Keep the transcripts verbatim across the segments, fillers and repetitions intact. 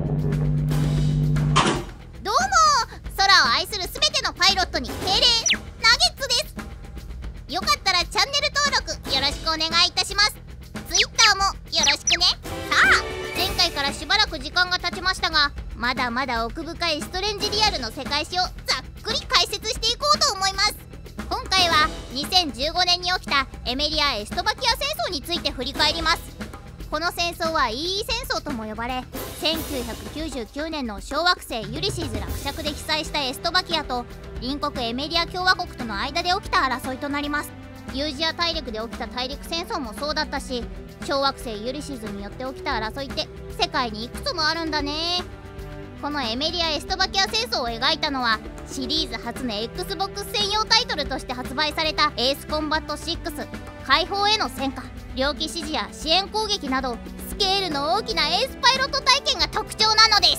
どうも、空を愛するすべてのパイロットに敬礼、ナゲッツです。よかったらチャンネル登録よろしくお願いいたします。ツイッターもよろしくね。さあ、前回からしばらく時間が経ちましたが、まだまだ奥深いストレンジリアルの世界史をざっくり解説していこうと思います。今回はにせんじゅうごねんに起きたエメリア・エストバキア戦争について振り返ります。この戦争はイーイー戦争とも呼ばれ、せんきゅうひゃくきゅうじゅうきゅうねんの小惑星ユリシーズ落着で被災したエストバキアと隣国エメリア共和国との間で起きた争いとなります。ユージア大陸で起きた大陸戦争もそうだったし、小惑星ユリシーズによって起きた争いって世界にいくつもあるんだね。このエメリア・エストバキア戦争を描いたのはシリーズ初の Xbox 専用タイトルとして発売されたエースコンバットシックス解放への戦果、猟奇指示や支援攻撃などスケールの大きなエースパイロット体験が特徴なのです。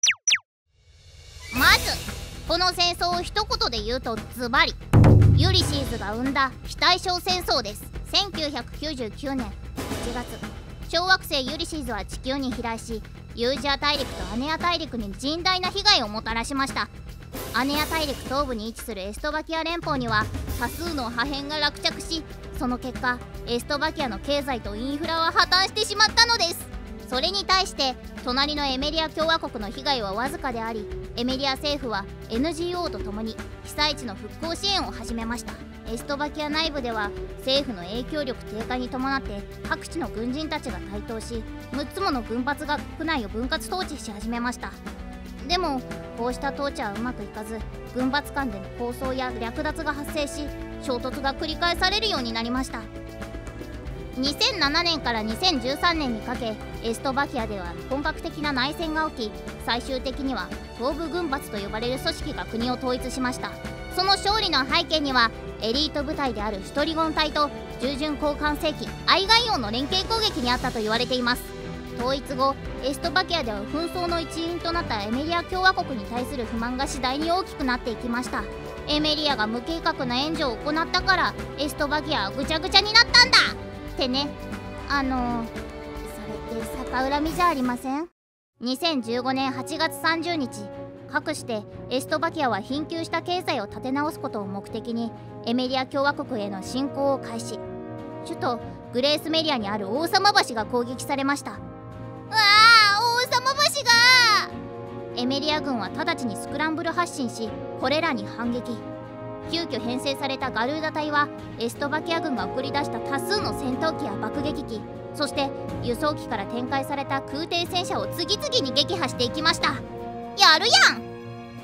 まずこの戦争を一言で言うとズバリユリシーズが生んだ非対称戦争です。せんきゅうひゃくきゅうじゅうきゅうねんいちがつ、小惑星ユリシーズは地球に飛来し、ユージア大陸とアネア大陸に甚大な被害をもたらしました。アネア大陸東部に位置するエストバキア連邦には多数の破片が落着し、その結果エストバキアの経済とインフラは破綻してしまったのです。それに対して隣のエメリア共和国の被害はわずかであり、エメリア政府は エヌジーオー とともに被災地の復興支援を始めました。エストバキア内部では政府の影響力低下に伴って各地の軍人たちが台頭し、むっつもの軍閥が国内を分割統治し始めました。でもこうした統治はうまくいかず、軍閥間での抗争や略奪が発生し、衝突が繰り返されるようになりました。にせんななねんからにせんじゅうさんねんにかけエストバキアでは本格的な内戦が起き、最終的には東部軍閥と呼ばれる組織が国を統一しました。その勝利の背景にはエリート部隊であるシュトリゴン隊と従順交換世紀アイガイオンの連携攻撃にあったと言われています。統一後エストバキアでは紛争の一因となったエメリア共和国に対する不満が次第に大きくなっていきました。エメリアが無計画な援助を行ったからエストバキアはぐちゃぐちゃになったんだってね。あのー、それって逆恨みじゃありません？にせんじゅうごねんはちがつさんじゅうにち、かくしてエストバキアは貧窮した経済を立て直すことを目的にエメリア共和国への侵攻を開始。首都グレースメリアにある王様橋が攻撃されました。うわあ、王様橋がエメリア軍は直ちにスクランブル発進し、これらに反撃。急遽編成されたガルーダ隊はエストバキア軍が送り出した多数の戦闘機や爆撃機、そして輸送機から展開された空挺戦車を次々に撃破していきました。やるやん。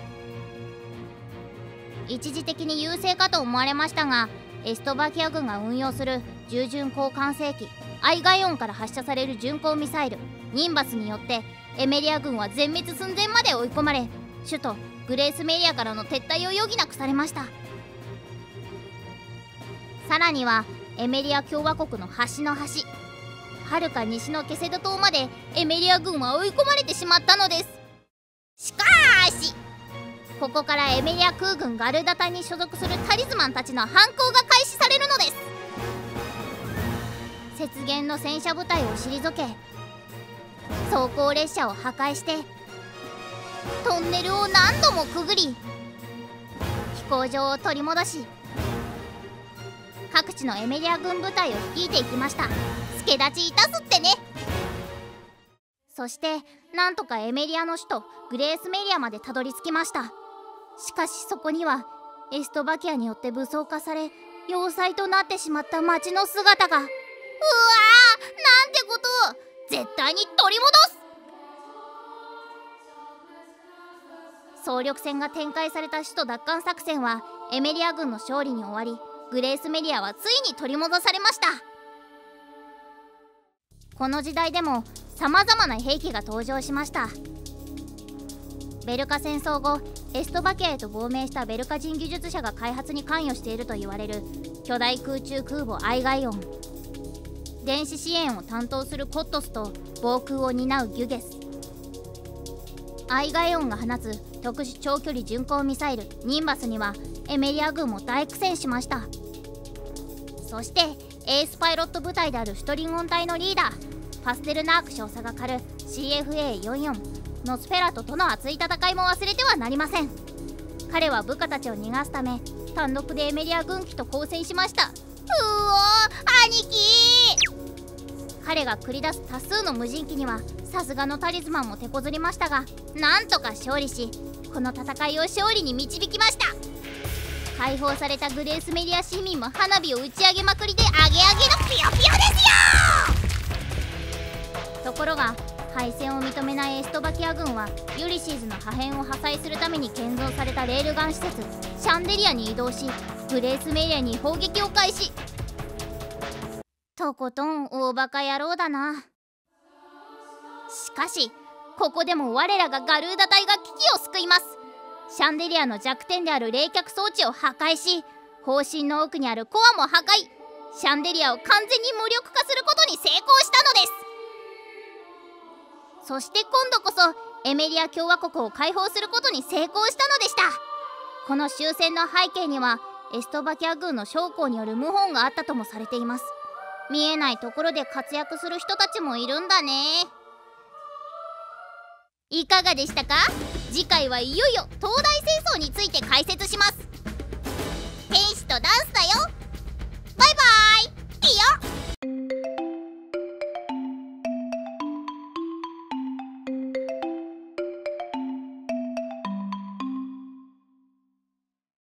一時的に優勢かと思われましたが、エストバキア軍が運用する従順交換世紀アイガイオンから発射される巡航ミサイルニンバスによってエメリア軍は全滅寸前まで追い込まれ、首都グレースメリアからの撤退を余儀なくされました。さらにはエメリア共和国の端の端、はるか西のケセド島までエメリア軍は追い込まれてしまったのです。しかーし、ここからエメリア空軍ガルーダ隊に所属するタリズマンたちの反攻が開始されるのです。雪原の戦車部隊を退け、装甲列車を破壊してトンネルを何度もくぐり飛行場を取り戻し、各地のエメリア軍部隊を率いていきました。助立ちいたすってね。そしてなんとかエメリアの首都グレースメリアまでたどり着きました。しかしそこにはエストバキアによって武装化され要塞となってしまった町の姿が。うわー、なんてことを。絶対に取り戻す。総力戦が展開された首都奪還作戦はエメリア軍の勝利に終わり、グレースメリアはついに取り戻されました。この時代でもさまざまな兵器が登場しました。ベルカ戦争後、エストバキアへと亡命したベルカ人技術者が開発に関与していると言われる巨大空中空母アイガイオン、電子支援を担当するコットスと防空を担うギュゲス、アイガイオンが放つ特殊長距離巡航ミサイルニンバスにはエメリア軍も大苦戦しました。そしてエースパイロット部隊であるシュトリンゴン隊のリーダーパステルナーク少佐が狩るシーエフエーよんじゅうよん ノスフェラトとの熱い戦いも忘れてはなりません。彼は部下たちを逃がすため単独でエメリア軍機と交戦しました。うおー兄貴。彼が繰り出す多数の無人機にはさすがのタリズマンも手こずりましたが、なんとか勝利しこの戦いを勝利に導きました。解放されたグレースメリア市民も花火を打ち上げまくりでアゲアゲのピヨピヨですよ。ところが敗戦を認めないエストバキア軍はユリシーズの破片を破砕するために建造されたレールガン施設シャンデリアに移動しグレースメリアに砲撃を開始。とことん大バカ野郎だな。しかしここでも我らがガルーダ隊が危機を救います。シャンデリアの弱点である冷却装置を破壊し砲身の奥にあるコアも破壊。シャンデリアを完全に無力化することに成功したのです。そして今度こそエメリア共和国を解放することに成功したのでした。この終戦の背景にはエストバキア軍の将校による謀反があったともされています。見えないところで活躍する人たちもいるんだね。いかがでしたか？次回はいよいよ東大戦争について解説します。天使とダンスだよ。